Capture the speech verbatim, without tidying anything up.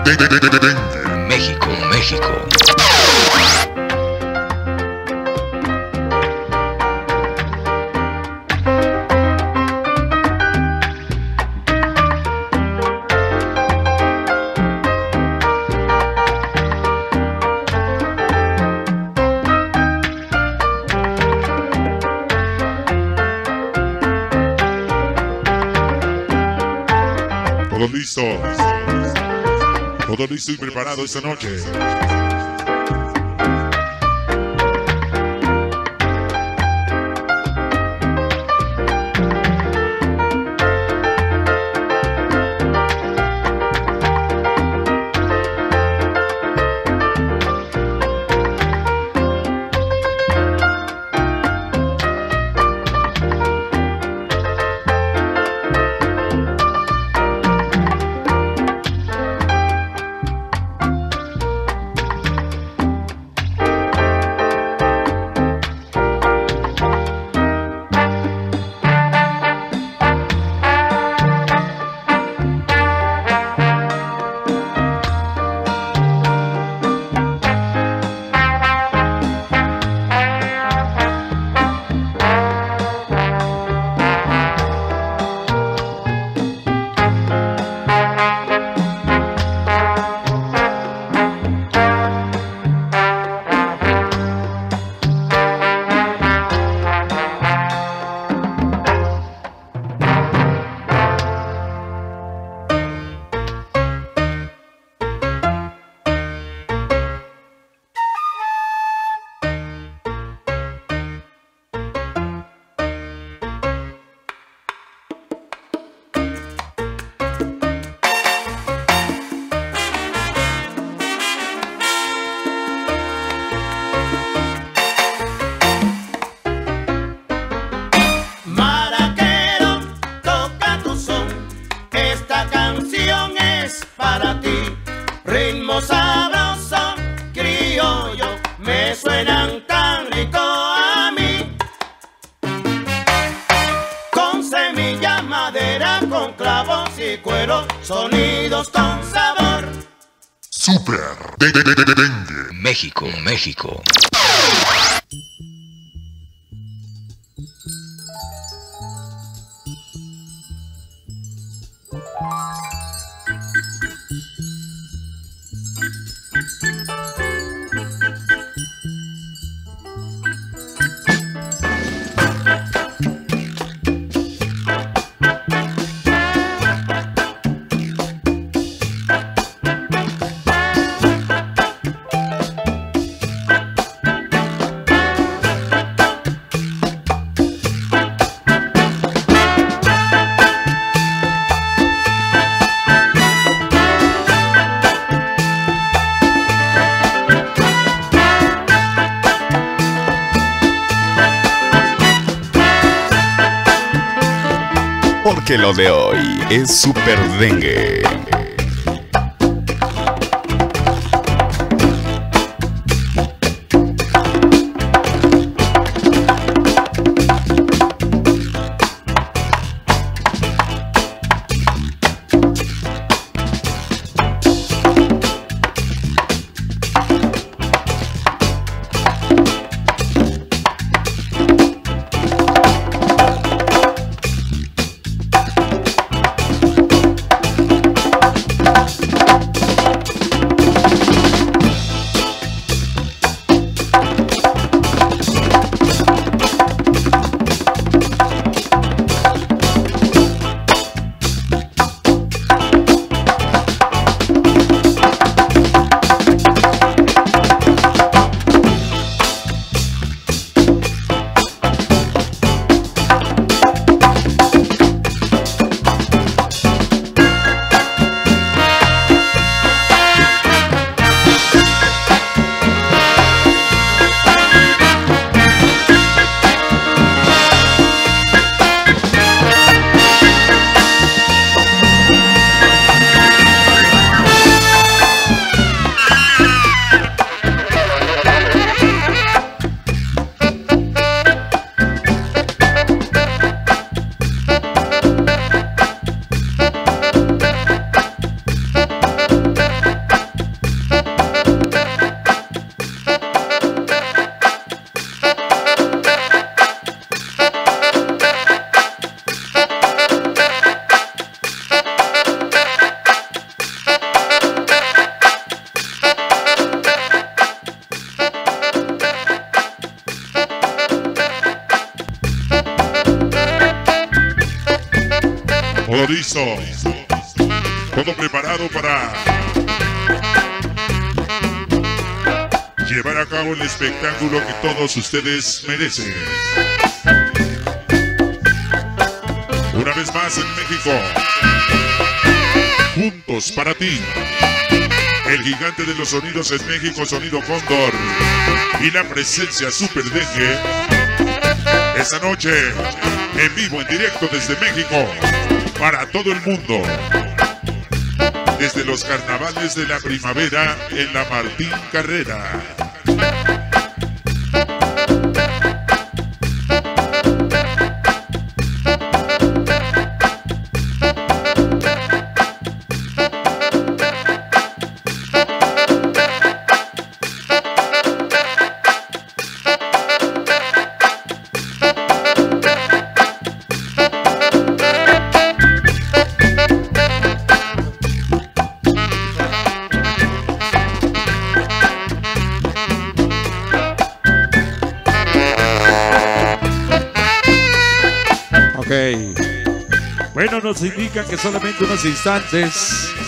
de, de, de, de, de, México, México. Todo listo, todo listo y preparado esta noche. Ritmo sabroso, criollo, me suenan tan rico a mí. Con semilla, madera, con clavos y cuero, sonidos con sabor. Super de, de, de, de, de, dengue. México, México. Porque lo de hoy es Super Dengue. listo. Todo preparado para llevar a cabo el espectáculo que todos ustedes merecen. Una vez más en México. Juntos para ti. El gigante de los sonidos en México, Sonido Cóndor. Y la presencia Super Dengue. Esta noche, en vivo, en directo desde México. Para todo el mundo. Desde los carnavales de la primavera en la Martín Carrera. Bueno, nos indican que solamente unos instantes